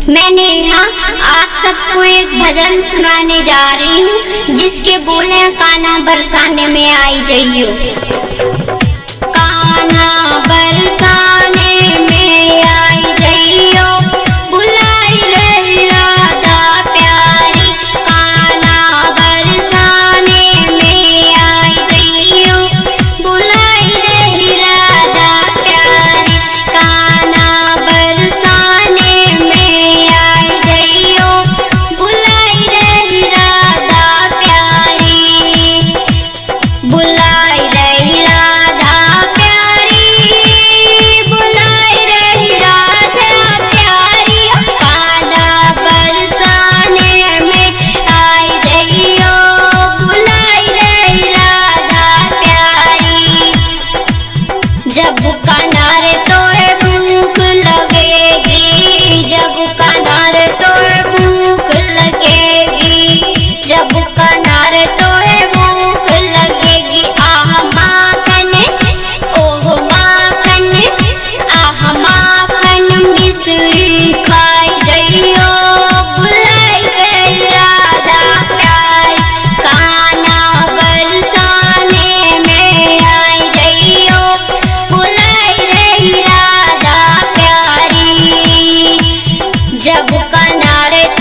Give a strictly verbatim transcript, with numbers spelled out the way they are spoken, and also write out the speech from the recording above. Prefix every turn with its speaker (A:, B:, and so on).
A: मैं नेहा आप सबको एक भजन सुनाने जा रही हूँ, जिसके बोले कान्हा बरसाने में आई जइयो। कान्हा बरसाने में आई जइयो, बुलाई रे राधा प्यारी। कान्हा बरसाने में आई जइयो, बुलाई रे राधा प्यारी। कान्हा बरसाने में आई जइयो, बुलाई रे राधा प्यारी। बुलाई रे राधा प्यारी, बुलाई रे राधा प्यारी। कान्हा बरसाने में आई जइयो, बुलाई रे राधा प्यारी। जब कान्हा रे तोहे भूख लगेगी, जब कान्हा रे तोहे भूख लगेगी, जब कान्हा रे तोहे भूख लगेगी। आह माखन ओह माखन, आह माखन मिश्री खाई जइयो, बुलाई गई राधा प्यारी। कान्हा बरसाने में आई जइयो, बुलाई रही राधा प्यारी। जब कान्हा रे